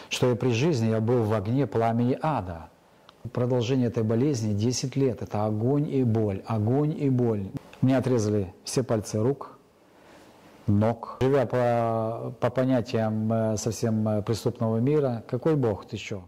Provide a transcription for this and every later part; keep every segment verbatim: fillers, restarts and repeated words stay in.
что и при жизни я был в огне пламени ада. Продолжение этой болезни десять лет. Это огонь и боль, огонь и боль. Мне отрезали все пальцы рук, ног. Живя по, по понятиям совсем преступного мира, какой Бог, ты что?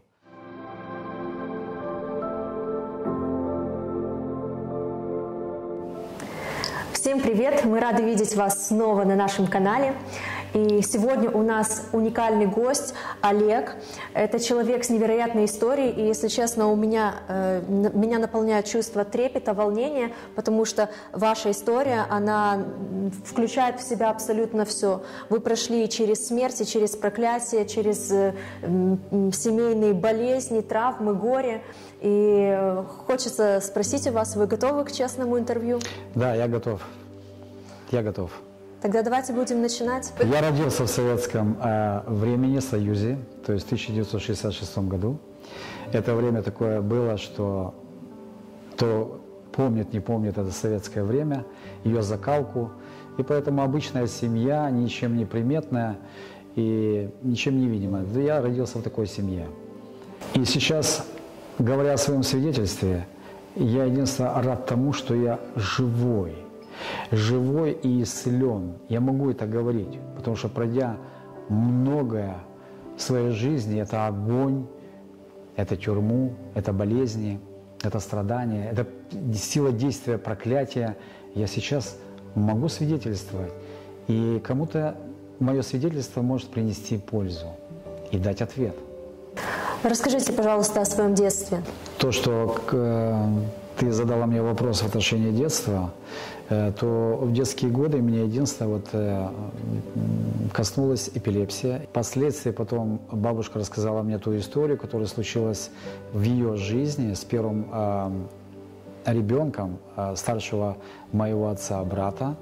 Всем привет! Мы рады видеть вас снова на нашем канале. И сегодня у нас уникальный гость Олег. Это человек с невероятной историей. И, если честно, у меня, э, меня наполняет чувство трепета, волнения, потому что ваша история, она включает в себя абсолютно все. Вы прошли через смерть, через проклятие, через э, э, семейные болезни, травмы, горе. И хочется спросить у вас, вы готовы к честному интервью? Да, я готов. Я готов. Тогда давайте будем начинать. Я родился в советском э, времени, Союзе, то есть в тысяча девятьсот шестьдесят шестом году. Это время такое было, что кто помнит, не помнит это советское время, ее закалку. И поэтому обычная семья, ничем не приметная и ничем не видимая. Я родился в такой семье. И сейчас, говоря о своем свидетельстве, я единственное рад тому, что я живой. Живой и исцелен. Я могу это говорить, потому что, пройдя многое в своей жизни, это огонь, это тюрьму, это болезни, это страдания, это сила действия проклятия, я сейчас могу свидетельствовать. И кому-то мое свидетельство может принести пользу и дать ответ. Расскажите, пожалуйста, о своем детстве. То, что э, ты задала мне вопрос в отношении детства, э, то в детские годы меня единственное вот, э, коснулась эпилепсия. Впоследствии потом бабушка рассказала мне ту историю, которая случилась в ее жизни с первым э, ребенком э, старшего моего отца, брата.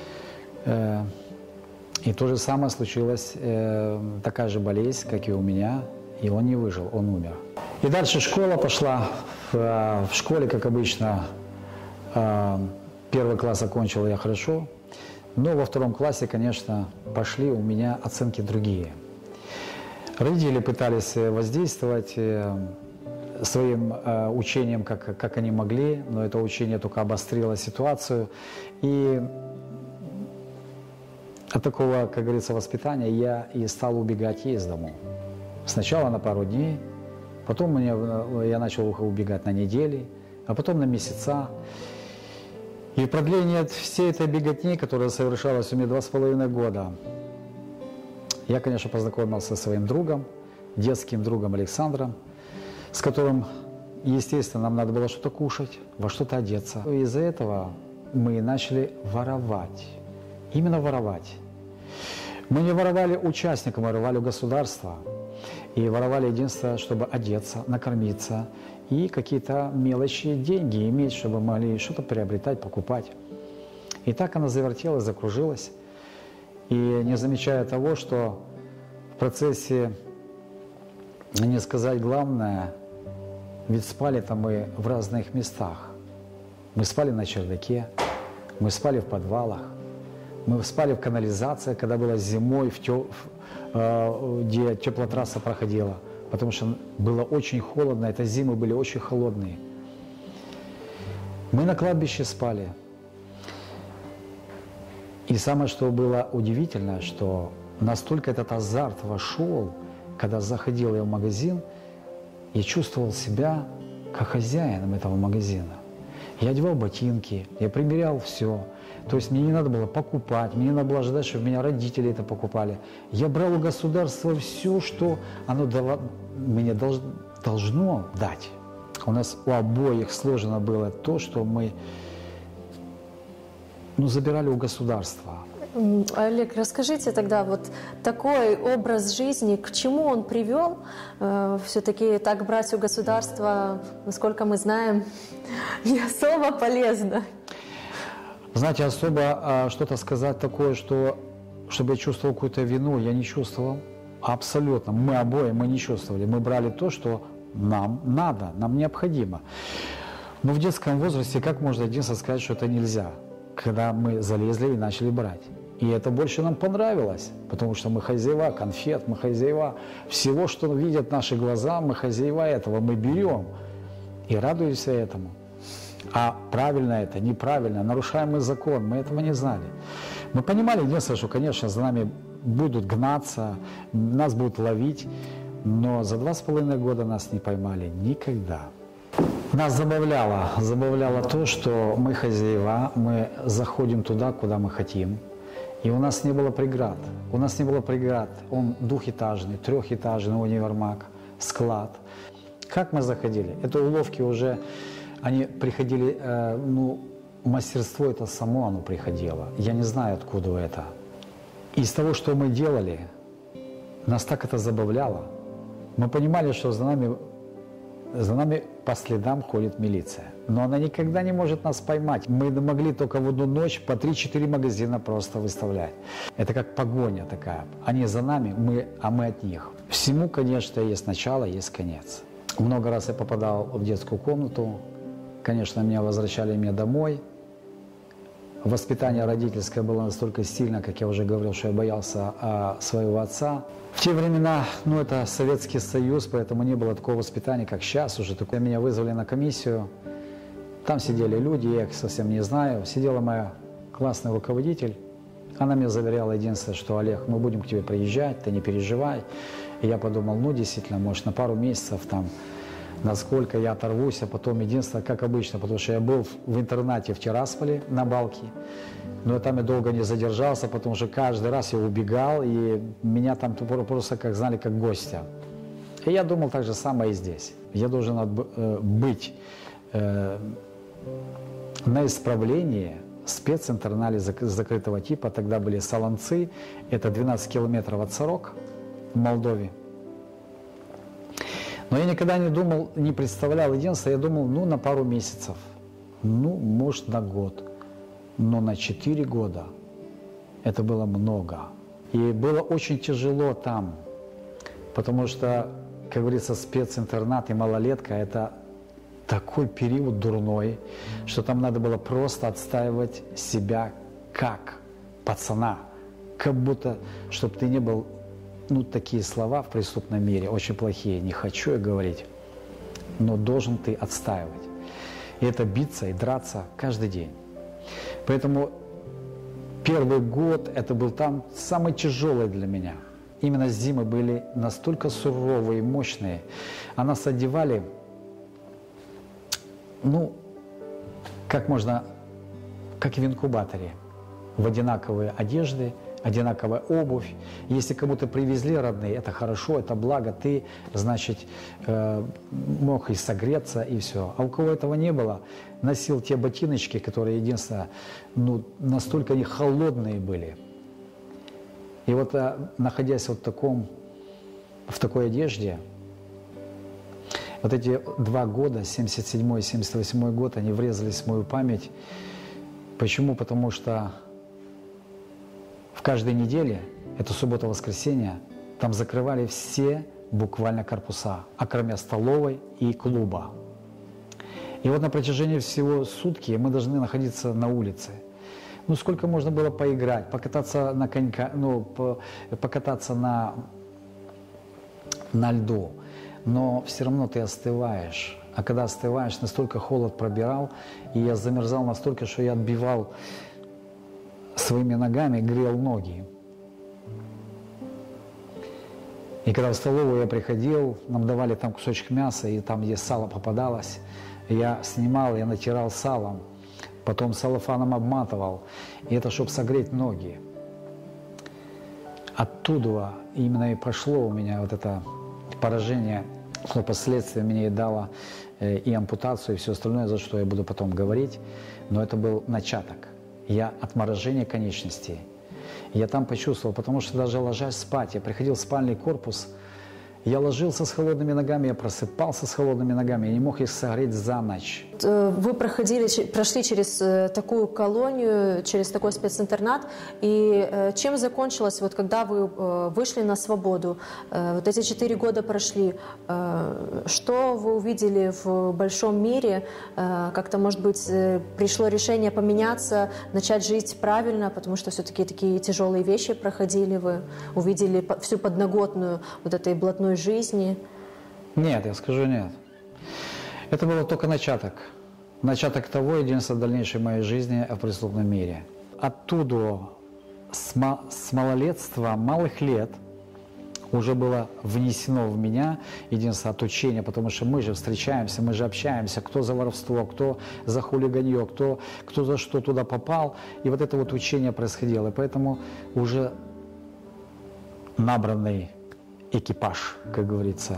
Э, и то же самое случилось, э, такая же болезнь, как и у меня. И он не выжил, он умер. И дальше школа пошла. В, в школе, как обычно, первый класс окончил я хорошо. Но во втором классе, конечно, пошли у меня оценки другие. Родители пытались воздействовать своим учением, как, как они могли, но это учение только обострило ситуацию. И от такого, как говорится, воспитания я и стал убегать из дому. Сначала на пару дней, потом мне, я начал убегать на недели, а потом на месяца. И в продлении всей этой беготни, которая совершалась у меня два с половиной года, я, конечно, познакомился со своим другом, детским другом Александром, с которым, естественно, нам надо было что-то кушать, во что-то одеться. И из-за этого мы начали воровать, именно воровать. Мы не воровали участника, мы воровали у государства. И воровали единственное, чтобы одеться, накормиться и какие-то мелочи, деньги иметь, чтобы могли что-то приобретать, покупать. И так она завертелась, закружилась. И не замечая того, что в процессе, не сказать главное, ведь спали-то мы в разных местах. Мы спали на чердаке, мы спали в подвалах, мы спали в канализации, когда было зимой, в тё... где теплотрасса проходила, потому что было очень холодно, это зимы были очень холодные. Мы на кладбище спали. И самое, что было удивительное, что настолько этот азарт вошел, когда заходил я в магазин, я чувствовал себя как хозяином этого магазина. Я одевал ботинки, я примерял все. То есть мне не надо было покупать, мне не надо было ждать, чтобы меня родители это покупали. Я брал у государства все, что оно дало, мне долж, должно дать. У нас у обоих сложено было то, что мы ну, забирали у государства. Олег, расскажите тогда, вот такой образ жизни, к чему он привел? Э, все-таки так брать у государства, насколько мы знаем, не особо полезно. Знаете, особо а, что-то сказать такое, что, чтобы я чувствовал какую-то вину, я не чувствовал. Абсолютно. Мы обои, мы не чувствовали. Мы брали то, что нам надо, нам необходимо. Но в детском возрасте как можно единственное сказать, что это нельзя, когда мы залезли и начали брать? И это больше нам понравилось, потому что мы хозяева конфет, мы хозяева всего, что видят наши глаза, мы хозяева этого, мы берем и радуемся этому. А правильно это, неправильно, нарушаем мы закон, мы этого не знали. Мы понимали единственное, что, конечно, за нами будут гнаться, нас будут ловить, но за два с половиной года нас не поймали никогда. Нас забавляло, забавляло то, что мы хозяева, мы заходим туда, куда мы хотим, и у нас не было преград. У нас не было преград. Он двухэтажный, трехэтажный универмаг, склад. Как мы заходили? Это уловки уже, они приходили, э, ну, мастерство это само оно приходило. Я не знаю, откуда это. Из того, что мы делали, нас так это забавляло. Мы понимали, что за нами, за нами по следам ходит милиция. Но она никогда не может нас поймать. Мы могли только в одну ночь по три-четыре магазина просто выставлять. Это как погоня такая. Они за нами, мы, а мы от них. Всему, конечно, есть начало, есть конец. Много раз я попадал в детскую комнату. Конечно, меня возвращали мне домой. Воспитание родительское было настолько сильно, как я уже говорил, что я боялся а, своего отца. В те времена, ну, это Советский Союз, поэтому не было такого воспитания, как сейчас уже. Такое. Меня вызвали на комиссию, там сидели люди, я их совсем не знаю. Сидела моя классный руководитель, она мне заверяла единственное, что: Олег, мы будем к тебе приезжать, ты не переживай. И я подумал, ну, действительно, может, на пару месяцев там, насколько я оторвусь, а потом единственное, как обычно, потому что я был в интернате в Тирасполе на Балке, но там я долго не задержался, потому что каждый раз я убегал, и меня там просто как знали, как гостя. И я думал так же самое и здесь. Я должен быть э, на исправлении в специнтернале закрытого типа. Тогда были Солонцы, это двенадцать километров от Сорок в Молдове. Но я никогда не думал, не представлял, единственное, я думал, ну, на пару месяцев, ну, может, на год, но на четыре года это было много. И было очень тяжело там, потому что, как говорится, специнтернат и малолетка – это такой период дурной, что там надо было просто отстаивать себя как пацана, как будто, чтобы ты не был… Ну, такие слова в преступном мире очень плохие, не хочу я говорить, но должен ты отстаивать. И это биться и драться каждый день. Поэтому первый год это был там самый тяжелый для меня. Именно зимы были настолько суровые и мощные. А нас одевали, ну, как можно, как в инкубаторе, в одинаковые одежды, одинаковая обувь. Если кому-то привезли родные, это хорошо, это благо, ты, значит, э, мог и согреться, и все. А у кого этого не было, носил те ботиночки, которые, единственное, ну, настолько они холодные были. И вот, э, находясь вот в, таком, в такой одежде, вот эти два года, семьдесят седьмой и семьдесят восьмой год, они врезались в мою память. Почему? Потому что в каждой неделе, это суббота-воскресенье, там закрывали все буквально корпуса, окромя столовой и клуба. И вот на протяжении всего сутки мы должны находиться на улице. Ну, сколько можно было поиграть, покататься на конька, ну, по, покататься на, на льду, но все равно ты остываешь. А когда остываешь, настолько холод пробирал, и я замерзал настолько, что я отбивал своими ногами, грел ноги. И когда в столовую я приходил, нам давали там кусочек мяса, и там, где сало попадалось, я снимал, я натирал салом, потом салофаном обматывал, и это чтобы согреть ноги. Оттуда именно и прошло у меня вот это поражение, что последствия мне и дало э, и ампутацию, и все остальное, за что я буду потом говорить, но это был начаток. Я отморожение конечностей. Я там почувствовал, потому что даже ложась спать, я приходил в спальный корпус, Я ложился с холодными ногами, я просыпался с холодными ногами, я не мог их согреть за ночь. Вы проходили, прошли через такую колонию, через такой специнтернат, и чем закончилось, вот когда вы вышли на свободу, вот эти четыре года прошли, что вы увидели в большом мире, как-то, может быть, пришло решение поменяться, начать жить правильно, потому что все-таки такие тяжелые вещи проходили, вы увидели всю подноготную вот этой блатной жизни? Нет, я скажу нет. Это было только начаток. Начаток того, единственной дальнейшей моей жизни в преступном мире. Оттуда, с, ма с малолетства, малых лет, уже было внесено в меня единственное от учения, потому что мы же встречаемся, мы же общаемся, кто за воровство, кто за хулиганье, кто, кто за что туда попал. И вот это вот учение происходило. И поэтому уже набранный экипаж, как говорится,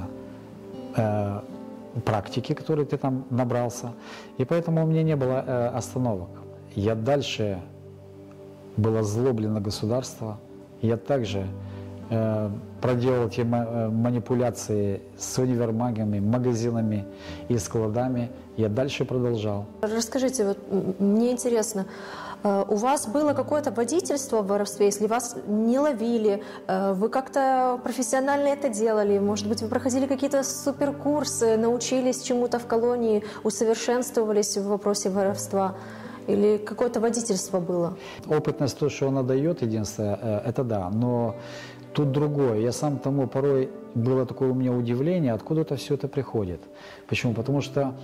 э практики, которые ты там набрался. И поэтому у меня не было э, остановок. Я дальше был озлоблен на государство. Я также э, проделал те манипуляции с универмагами, магазинами и складами. Я дальше продолжал. Расскажите, вот мне интересно, у вас было какое-то водительство в воровстве, если вас не ловили, вы как-то профессионально это делали, может быть, вы проходили какие-то суперкурсы, научились чему-то в колонии, усовершенствовались в вопросе воровства, или какое-то водительство было? Опытность, то, что она дает, единственное, это да, но тут другое. Я сам тому порой, было такое у меня удивление, откуда-то все это приходит. Почему? Потому что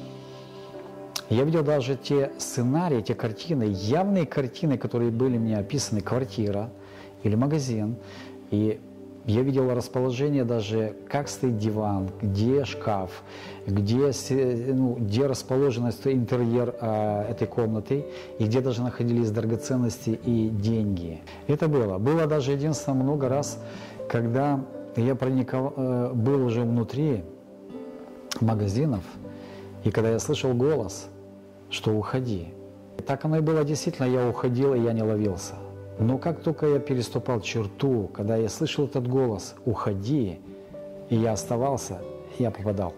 я видел даже те сценарии, те картины, явные картины, которые были мне описаны, квартира или магазин. И я видел расположение даже, как стоит диван, где шкаф, где, ну, где расположен интерьер а, этой комнаты, и где даже находились драгоценности и деньги. Это было. Было даже единственное много раз, когда я проникал, был уже внутри магазинов, и когда я слышал голос, что уходи. И так оно и было действительно, я уходил, и я не ловился. Но как только я переступал черту, когда я слышал этот голос «уходи», и я оставался, я попадал.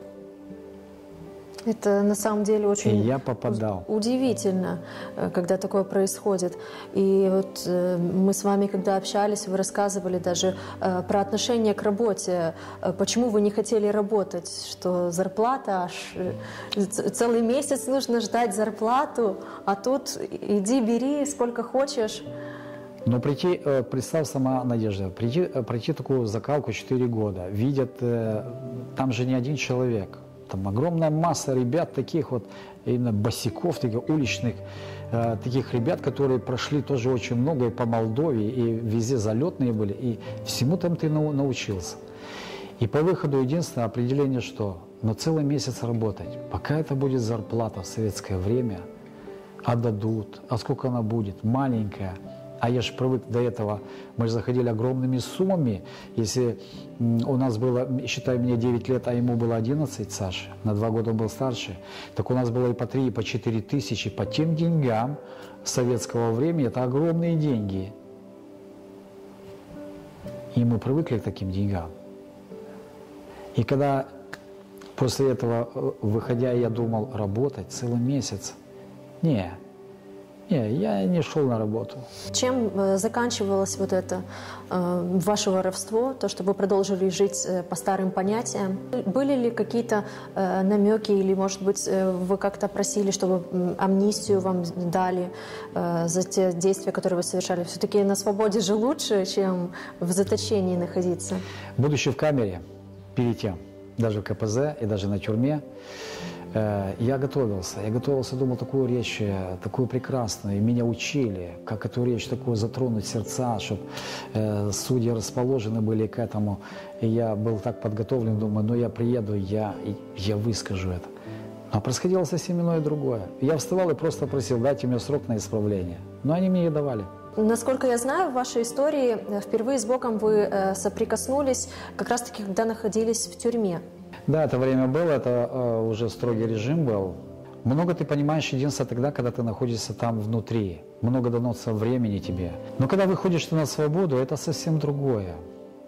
Это на самом деле очень и я попадал. удивительно, когда такое происходит. И вот мы с вами, когда общались, вы рассказывали даже про отношение к работе. Почему вы не хотели работать? Что зарплата аж целый месяц нужно ждать зарплату, а тут иди, бери сколько хочешь. Но прийти, представь сама, Надежда, прийти, пройти такую закалку четыре года, видят, там же не один человек. Там огромная масса ребят, таких вот именно босиков, таких уличных, э, таких ребят, которые прошли тоже очень много и по Молдове, и везде залетные были, и всему там ты нау научился. И по выходу единственное определение, что но целый месяц работать, пока это будет зарплата в советское время, отдадут, а сколько она будет, маленькая. А я же привык до этого, мы же заходили огромными суммами. Если у нас было, считай, мне девять лет, а ему было одиннадцать, Саша, на два года он был старше, так у нас было и по три, и по четыре тысячи. По тем деньгам советского времени это огромные деньги. И мы привыкли к таким деньгам. И когда после этого, выходя, я думал работать целый месяц, не, Не, я не шел на работу. Чем э, заканчивалось вот это э, ваше воровство, то, что вы продолжили жить э, по старым понятиям? Были ли какие-то э, намеки или, может быть, э, вы как-то просили, чтобы амнистию вам дали э, за те действия, которые вы совершали? Все-таки на свободе же лучше, чем в заточении находиться. Будучи в камере, перед тем, даже в ка пэ зэ и даже на тюрьме, я готовился, я готовился, думал, такую речь, такую прекрасную, и меня учили, как эту речь такую затронуть сердца, чтобы э, судьи расположены были к этому. И я был так подготовлен, думаю, ну я приеду, я, я выскажу это. А происходило совсем иное другое. Я вставал и просто просил, дайте мне срок на исправление. Но они мне и давали. Насколько я знаю, в вашей истории впервые с Богом вы э, соприкоснулись как раз-таки, когда находились в тюрьме. Да, это время было, это э, уже строгий режим был. Много ты понимаешь единственное тогда, когда ты находишься там внутри. Много дается времени тебе. Но когда выходишь ты на свободу, это совсем другое.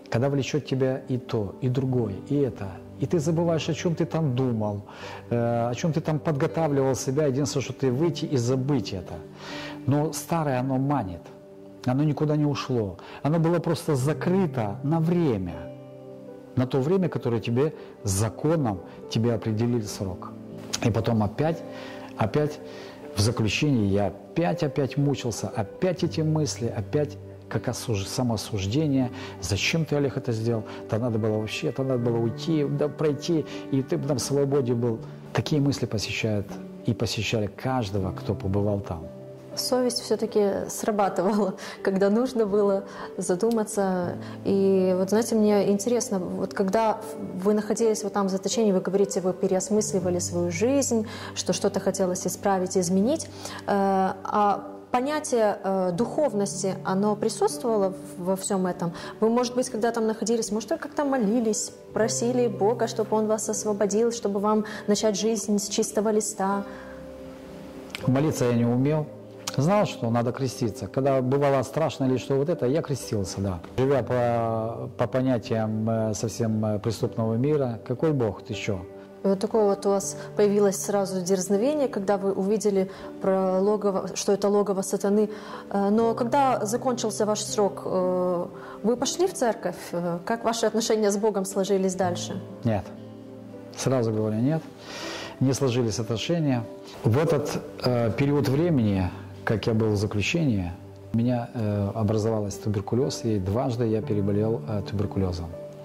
когда влечет тебя и то, и другое, и это, и ты забываешь, о чем ты там думал, э, о чем ты там подготавливал себя, единственное, что ты выйти и забыть это. Но старое, оно манит, оно никуда не ушло, оно было просто закрыто на время, на то время, которое тебе законом тебе определили срок. И потом опять, опять в заключении я опять-опять мучился, опять эти мысли, опять как осуж... самоосуждение. Зачем ты, Олег, это сделал? Да надо было вообще, то надо было уйти, да пройти, и ты бы там в свободе был. Такие мысли посещают и посещали каждого, кто побывал там. Совесть все-таки срабатывала, когда нужно было задуматься. И вот, знаете, мне интересно, вот когда вы находились вот там в заточении, вы говорите, вы переосмысливали свою жизнь, что что-то хотелось исправить, изменить, а понятие э, духовности, оно присутствовало во всем этом? Вы, может быть, когда там находились, может, вы как-то молились, просили Бога, чтобы Он вас освободил, чтобы вам начать жизнь с чистого листа? Молиться я не умел. Знал, что надо креститься. Когда бывало страшно или что вот это, я крестился, да. Живя по, по понятиям совсем преступного мира, какой Бог, ты что? И вот такое вот у вас появилось сразу дерзновение, когда вы увидели про логово, что это логово сатаны. Но когда закончился ваш срок, вы пошли в церковь? Как ваши отношения с Богом сложились дальше? Нет. Сразу говорю, нет. Не сложились отношения. В этот э, период времени, как я был в заключении, у меня э, образовалась туберкулез, и дважды я переболел э, туберкулезом.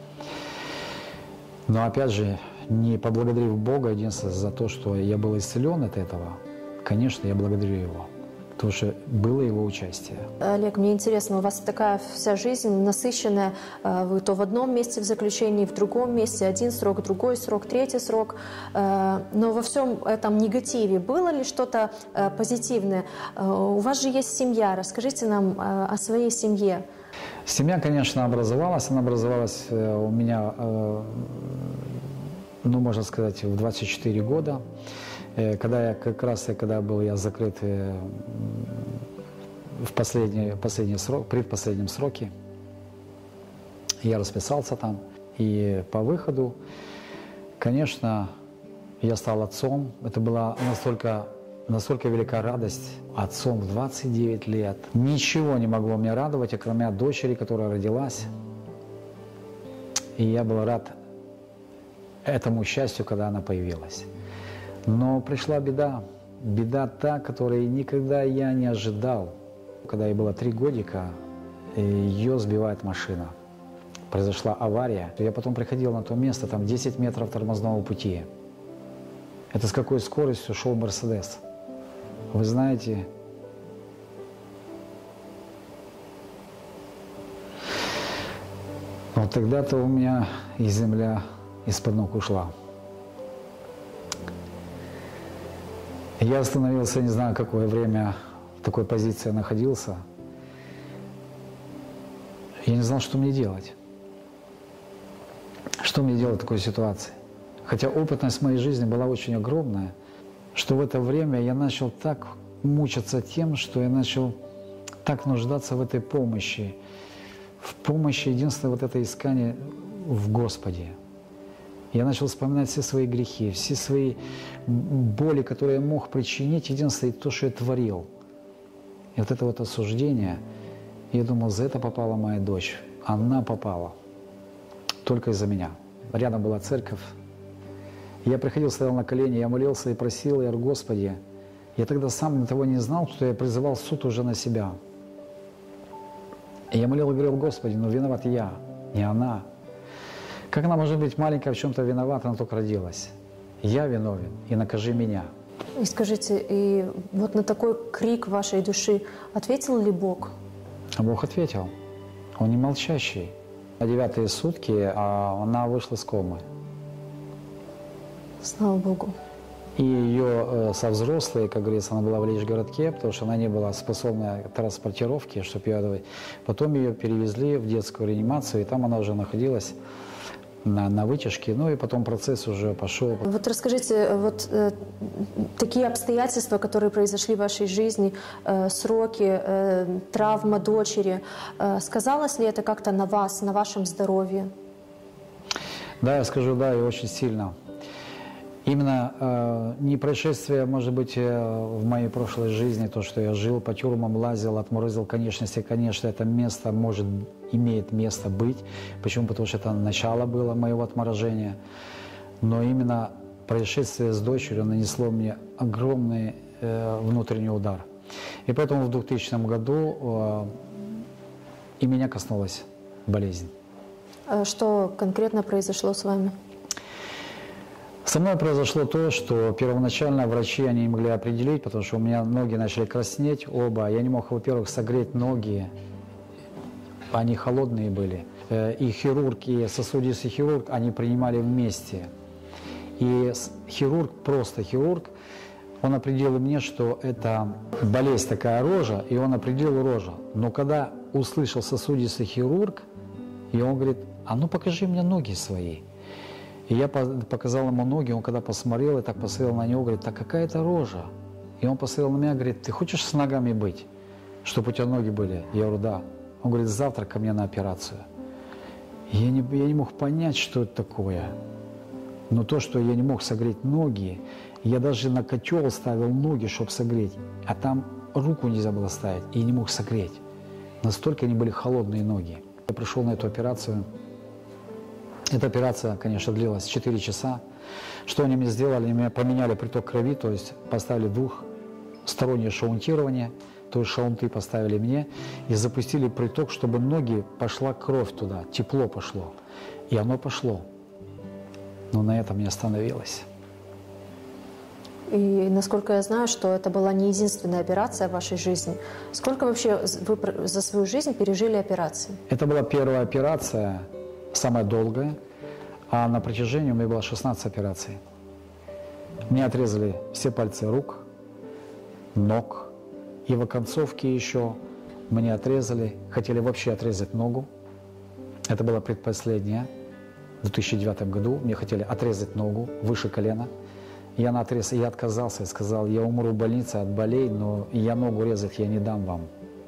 Но опять же, не поблагодарив Бога, единственное, за то, что я был исцелен от этого, конечно, я благодарю Его, потому что было Его участие. Олег, мне интересно, у вас такая вся жизнь насыщенная, вы то в одном месте в заключении, в другом месте, один срок, другой срок, третий срок, но во всем этом негативе было ли что-то позитивное? У вас же есть семья, расскажите нам о своей семье. Семья, конечно, образовалась, она образовалась у меня, ну, можно сказать, в двадцать четыре года, когда я как раз, когда был я закрыт в последний, последний срок, предпоследнем сроке, я расписался там, и по выходу, конечно, я стал отцом. Это была настолько, настолько велика радость. Отцом в двадцать девять лет. Ничего не могло меня радовать, кроме дочери, которая родилась. И я был рад этому счастью, когда она появилась. Но пришла беда. Беда та, которой никогда я не ожидал. Когда ей было три годика, ее сбивает машина. Произошла авария. Я потом приходил на то место, там десять метров тормозного пути. Это с какой скоростью шел Мерседес. Вы знаете, вот тогда-то у меня и земля из-под ног ушла. Я остановился, не знаю, какое время в такой позиции я находился. Я не знал, что мне делать. Что мне делать в такой ситуации? Хотя опытность моей жизни была очень огромная, что в это время я начал так мучиться тем, что я начал так нуждаться в этой помощи. В помощи единственное вот это искание в Господе. Я начал вспоминать все свои грехи, все свои боли, которые я мог причинить, единственное то, что я творил. И вот это вот осуждение, я думал, за это попала моя дочь. Она попала только из-за меня. Рядом была церковь. Я приходил, стоял на колени, я молился и просил, я говорю, Господи, я тогда сам того не знал, что я призывал суд уже на себя. И я молил и говорил, Господи, ну виноват я, не она. Как она может быть маленькая, в чем-то виновата, она только родилась. Я виновен, и накажи меня. И скажите, и вот на такой крик вашей души ответил ли Бог? А Бог ответил. Он не молчащий. На девятые сутки а она вышла с комы. Слава Богу. И ее э, со взрослой, как говорится, она была в Лечь-городке, потому что она не была способна к транспортировке, чтобы ее отдавать. Потом ее перевезли в детскую реанимацию, и там она уже находилась на, на вытяжке, ну и потом процесс уже пошел. Вот расскажите, вот э, такие обстоятельства, которые произошли в вашей жизни, э, сроки, э, травма дочери, э, сказалось ли это как-то на вас, на вашем здоровье? Да, я скажу, да, и очень сильно. Именно э, не происшествие, может быть, э, в моей прошлой жизни, то, что я жил по тюрьмам, лазил, отморозил конечности, конечно, это место может, имеет место быть. Почему? Потому что это начало было моего отморожения. Но именно происшествие с дочерью нанесло мне огромный э, внутренний удар. И поэтому в двухтысячном году э, и меня коснулась болезнь. Что конкретно произошло с вами? Со мной произошло то, что первоначально врачи они не могли определить, потому что у меня ноги начали краснеть оба. Я не мог, во-первых, согреть ноги, они холодные были. И хирург, и сосудистый хирург, они принимали вместе. И хирург, просто хирург, он определил мне, что это болезнь такая рожа, и он определил рожу. Но когда услышал сосудистый хирург, и он говорит: а ну покажи мне ноги свои. И я показал ему ноги, он когда посмотрел и так посмотрел на него, говорит: так какая это рожа? И он посмотрел на меня, говорит: ты хочешь с ногами быть, чтобы у тебя ноги были? Я говорю: да. Он говорит: завтра ко мне на операцию. И я не, я не мог понять, что это такое. Но то, что я не мог согреть ноги, я даже на котел ставил ноги, чтобы согреть, а там руку нельзя было ставить, и не мог согреть. Настолько они были холодные ноги. Я пришел на эту операцию. Эта операция, конечно, длилась четыре часа. Что они мне сделали? Они мне поменяли приток крови, то есть поставили двухстороннее шаунтирование, то есть шаунты поставили мне и запустили приток, чтобы ноги пошла кровь туда, тепло пошло. И оно пошло. Но на этом не остановилось. И насколько я знаю, что это была не единственная операция в вашей жизни. Сколько вообще вы за свою жизнь пережили операций? Это была первая операция, самая долгая, а на протяжении у меня было шестнадцать операций. Мне отрезали все пальцы рук, ног, и в оконцовке еще мне отрезали, хотели вообще отрезать ногу. Это было предпоследнее. В две тысячи девятом году мне хотели отрезать ногу выше колена. Я на отрез, я отказался и сказал: я умру в больнице от болей, но я ногу резать я не дам вам.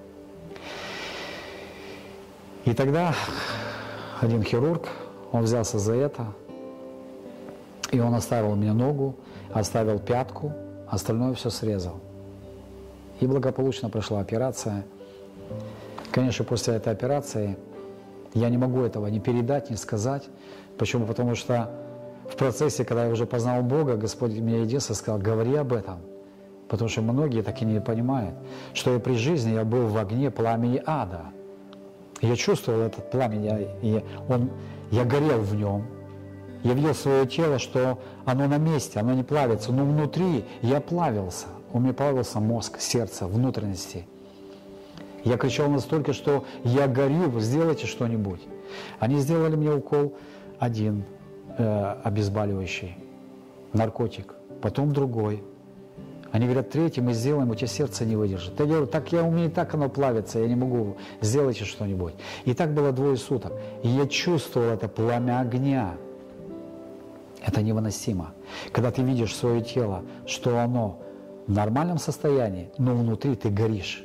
И тогда один хирург, он взялся за это, и он оставил мне ногу, оставил пятку, остальное все срезал. И благополучно прошла операция. Конечно, после этой операции я не могу этого ни передать, ни сказать. Почему? Потому что в процессе, когда я уже познал Бога, Господь мне единственное сказал: говори об этом. Потому что многие так и не понимают, что я при жизни я был в огне пламени ада. Я чувствовал этот пламень, я, я, он, я горел в нем. Я видел свое тело, что оно на месте, оно не плавится, но внутри я плавился. У меня плавился мозг, сердце, внутренности. Я кричал настолько, что я горю, сделайте что-нибудь. Они сделали мне укол один, э, обезболивающий, наркотик, потом другой. Они говорят: третий мы сделаем, у тебя сердце не выдержит. Я говорю: так я, у меня и так оно плавится, я не могу, сделайте что-нибудь. И так было двое суток. И я чувствовал это пламя огня. Это невыносимо. Когда ты видишь свое тело, что оно в нормальном состоянии, но внутри ты горишь.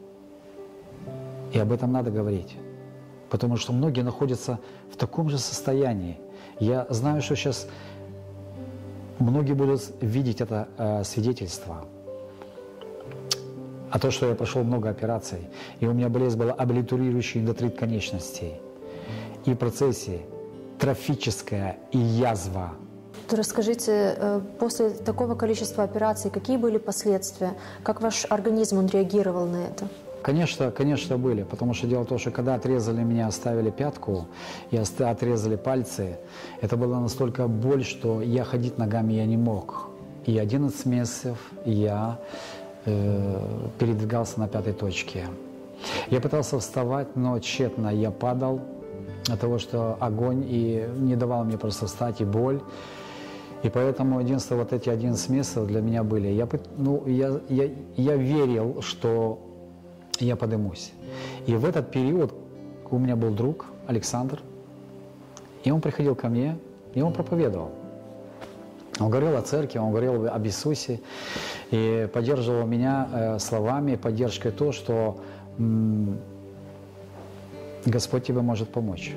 И об этом надо говорить. Потому что многие находятся в таком же состоянии. Я знаю, что сейчас многие будут видеть это э, свидетельство. А то, что я прошел много операций, и у меня болезнь была облитурирующий эндотрит конечностей. И в процессе трофическая и язва. Расскажите, после такого количества операций, какие были последствия? Как ваш организм он реагировал на это? Конечно, конечно, были, потому что дело в том, что когда отрезали меня, оставили пятку и отрезали пальцы, это была настолько боль, что я ходить ногами я не мог. И одиннадцать месяцев я э, передвигался на пятой точке. Я пытался вставать, но тщетно. Я падал от того, что огонь и не давал мне просто встать, и боль. И поэтому единственное, вот эти одиннадцать месяцев для меня были. Я, ну, я, я, я верил, что я подымусь. И в этот период у меня был друг Александр, И он приходил ко мне, и он проповедовал. Он говорил о церкви, он говорил об Иисусе и поддерживал меня э, словами, поддержкой то, что м, Господь тебе может помочь.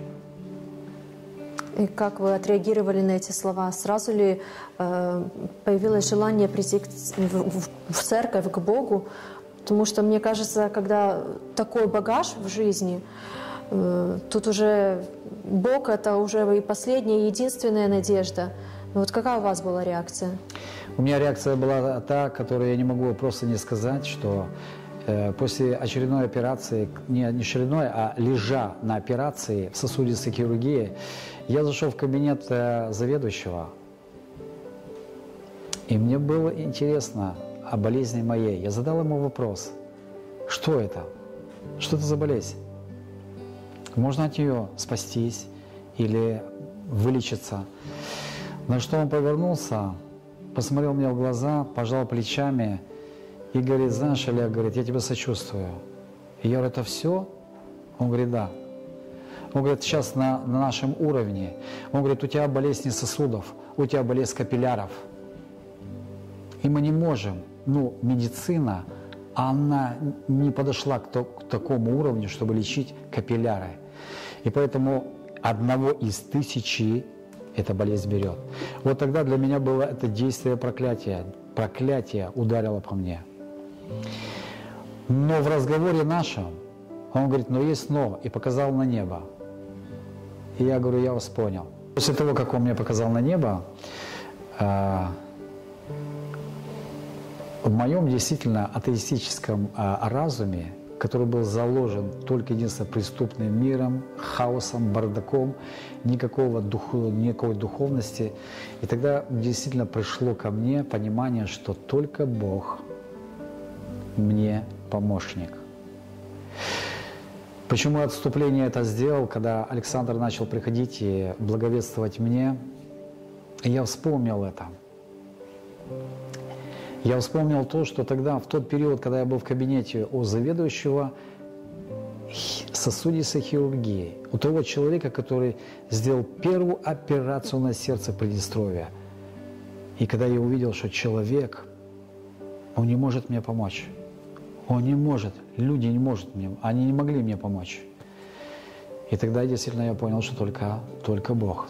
И как вы отреагировали на эти слова? Сразу ли э, появилось желание прийти к, в, в церковь, к Богу? Потому что, мне кажется, когда такой багаж в жизни, э, тут уже Бог — это уже и последняя, и единственная надежда. Но вот какая у вас была реакция? У меня реакция была та, которую я не могу просто не сказать, что э, после очередной операции, не, не очередной, а лежа на операции в сосудистой хирургии, я зашел в кабинет э, заведующего, и мне было интересно о болезни моей. Я задал ему вопрос: что это? Что это за болезнь? Можно от нее спастись или вылечиться? На что он повернулся, посмотрел мне в глаза, пожал плечами и говорит: знаешь, Олег, говорит, я тебя сочувствую. И я говорю: это все? Он говорит: да. Он говорит: сейчас на, на нашем уровне. Он говорит: у тебя болезнь сосудов, у тебя болезнь капилляров. И мы не можем, ну, медицина, она не подошла к, то, к такому уровню, чтобы лечить капилляры. И поэтому одного из тысячи эта болезнь берет. Вот тогда для меня было это действие проклятия. Проклятие ударило по мне. Но в разговоре нашем он говорит: но есть но, и показал на небо. И я говорю: я вас понял. После того, как он мне показал на небо, э, в моем действительно атеистическом э, разуме, который был заложен только единственно преступным миром, хаосом, бардаком, никакого духу, никакой духовности. И тогда действительно пришло ко мне понимание, что только Бог мне помощник. Почему отступление это сделал, когда Александр начал приходить и благовествовать мне, я вспомнил это. Я вспомнил то, что тогда, в тот период, когда я был в кабинете у заведующего сосудистой хирургии, у того человека, который сделал первую операцию на сердце Приднестровья, и когда я увидел, что человек, он не может мне помочь, он не может, люди не могут мне, они не могли мне помочь. И тогда действительно я понял, что только, только Бог.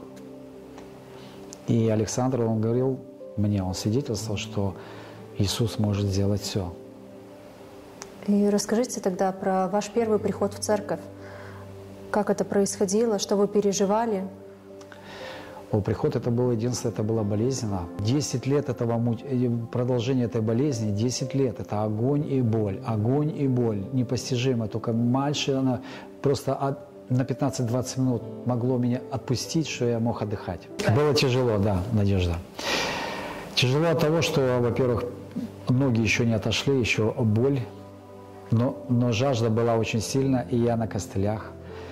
И Александр, он говорил мне, он свидетельствовал, что Иисус может сделать все. И расскажите тогда про ваш первый приход в церковь. Как это происходило, что вы переживали? О, приход это было единственное, это было болезненно. Десять лет этого, продолжение этой болезни, десять лет, это огонь и боль, огонь и боль, непостижимо. Только мальчик, она просто на пятнадцать-двадцать минут могло меня отпустить, что я мог отдыхать. Было тяжело, да, Надежда. Тяжело от того, что, во-первых, ноги еще не отошли, еще боль, но, но жажда была очень сильна, и я на костылях.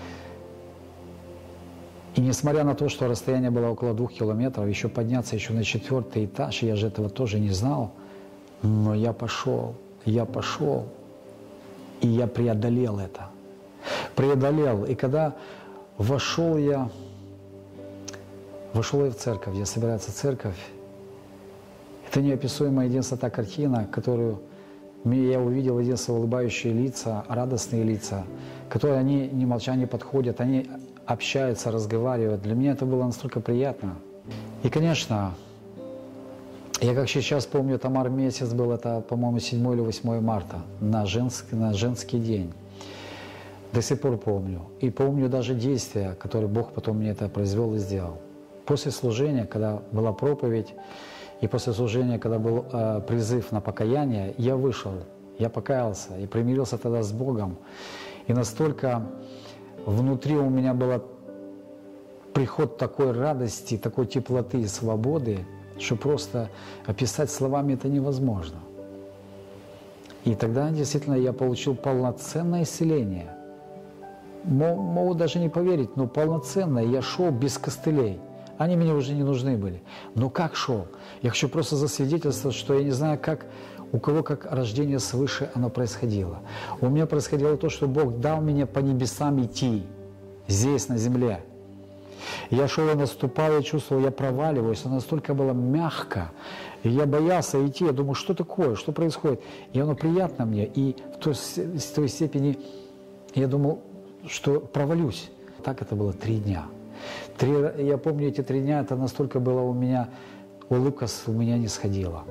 И несмотря на то, что расстояние было около двух километров, еще подняться еще на четвертый этаж, я же этого тоже не знал, но я пошел, я пошел, и я преодолел это. Преодолел, и когда вошел я, вошел я в церковь, где собирается церковь, это неописуемая единственная та картина, которую я увидел, единственное улыбающие лица, радостные лица, которые они не молча не подходят, они общаются, разговаривают. Для меня это было настолько приятно. И, конечно, я как сейчас помню, Тамар месяц был, это, по-моему, седьмое или восьмое марта, на женский, на женский день. До сих пор помню. И помню даже действия, которые Бог потом мне это произвел и сделал. После служения, когда была проповедь, и после служения, когда был э, призыв на покаяние, я вышел, я покаялся и примирился тогда с Богом. И настолько внутри у меня был приход такой радости, такой теплоты и свободы, что просто описать словами это невозможно. И тогда действительно я получил полноценное исцеление. Могут даже не поверить, но полноценное. Я шел без костылей. Они мне уже не нужны были. Но как шел? Я хочу просто засвидетельствовать, что я не знаю, как, у кого как рождение свыше оно происходило. У меня происходило то, что Бог дал мне по небесам идти, здесь, на земле. Я шел и наступал, я чувствовал, я проваливаюсь, оно настолько было мягко, и я боялся идти, я думаю, что такое, что происходит, и оно приятно мне, и в той, в той степени я думал, что провалюсь. Так это было три дня. Три, я помню эти три дня, это настолько было у меня, улыбка у меня не сходила.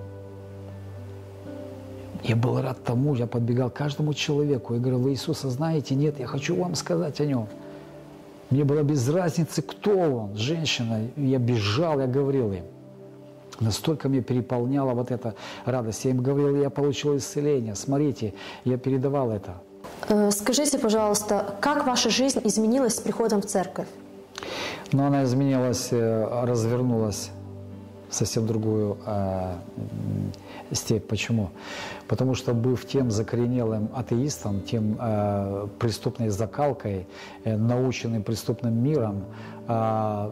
Я был рад тому, я подбегал к каждому человеку, я говорил, вы Иисуса знаете? Нет, я хочу вам сказать о Нем. Мне было без разницы, кто он, женщина, я бежал, я говорил им. Настолько меня переполняла вот эта радость. Я им говорил, я получил исцеление, смотрите, я передавал это. Скажите, пожалуйста, как ваша жизнь изменилась с приходом в церковь? Ну, она изменилась, развернулась в совсем другую э, степь. Почему? Потому что, быв тем закоренелым атеистом, тем э, преступной закалкой, э, наученным преступным миром, э,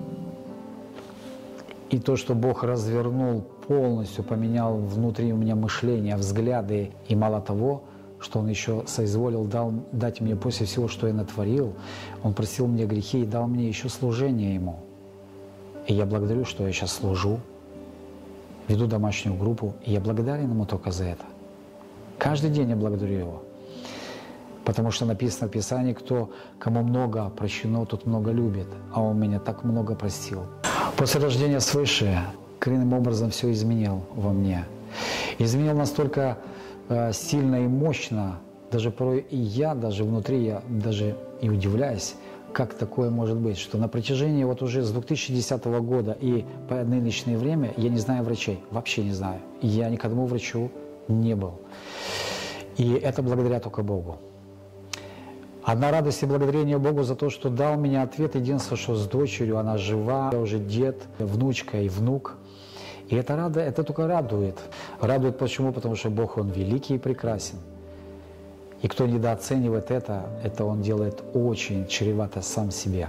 и то, что Бог развернул полностью, поменял внутри у меня мышление, взгляды, и мало того, что Он еще соизволил дал, дать мне после всего, что я натворил, Он простил мне грехи и дал мне еще служение Ему. И я благодарю, что я сейчас служу, веду домашнюю группу, и я благодарен Ему только за это. Каждый день я благодарю Его. Потому что написано в Писании, кто, кому много прощено, тот много любит, а Он меня так много простил. После рождения свыше коренным образом все изменил во мне. Изменил настолько э, сильно и мощно, даже порой и я, даже внутри, я даже и удивляюсь, как такое может быть, что на протяжении вот уже с две тысячи десятого года и по нынешнее время я не знаю врачей, вообще не знаю. Я ни к одному врачу не был. И это благодаря только Богу. Одна радость и благодарение Богу за то, что дал мне ответ. Единственное, что с дочерью, она жива, я уже дед, внучка и внук. И это, рада, это только радует. Радует почему? Потому что Бог, Он великий и прекрасен. И кто недооценивает это, это он делает очень чревато сам себе.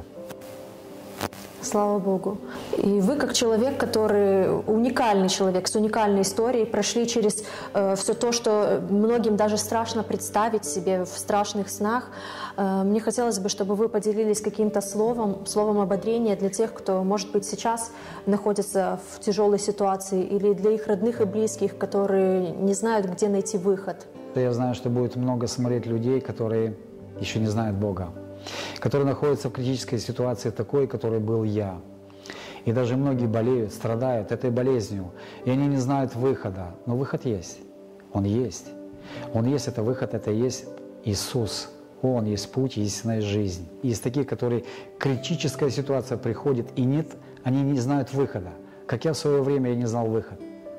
Слава Богу. И вы, как человек, который уникальный человек, с уникальной историей, прошли через э, все то, что многим даже страшно представить себе в страшных снах. Э, мне хотелось бы, чтобы вы поделились каким-то словом, словом ободрения для тех, кто, может быть, сейчас находится в тяжелой ситуации, или для их родных и близких, которые не знают, где найти выход. Я знаю, что будет много смотреть людей, которые еще не знают Бога, которые находятся в критической ситуации такой, которой был я. И даже многие болеют, страдают этой болезнью, и они не знают выхода. Но выход есть. Он есть. Он есть, это выход, это есть Иисус. Он есть путь, истинная жизнь. И есть такие, которые критическая ситуация приходит, и нет, они не знают выхода. Как я в свое время я не знал выход.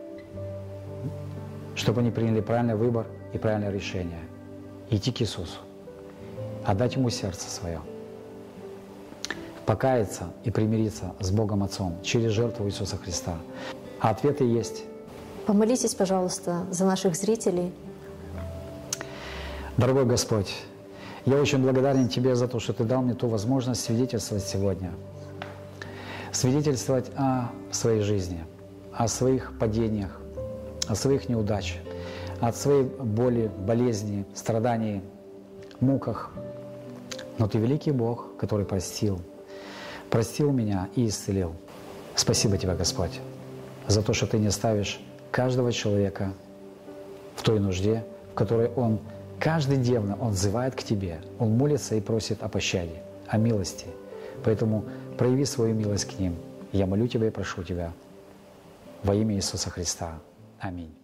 Чтобы они приняли правильный выбор и правильное решение. Идти к Иисусу. Отдать Ему сердце свое, покаяться и примириться с Богом Отцом через жертву Иисуса Христа. А ответы есть. Помолитесь, пожалуйста, за наших зрителей. Дорогой Господь, я очень благодарен Тебе за то, что Ты дал мне ту возможность свидетельствовать сегодня. Свидетельствовать о своей жизни, о своих падениях, о своих неудачах, о своей боли, болезни, страдании, муках. Но Ты великий Бог, который простил, простил меня и исцелил. Спасибо Тебе, Господь, за то, что Ты не ставишь каждого человека в той нужде, в которой он каждодневно он взывает к Тебе, он молится и просит о пощаде, о милости. Поэтому прояви свою милость к ним. Я молю Тебя и прошу Тебя во имя Иисуса Христа. Аминь.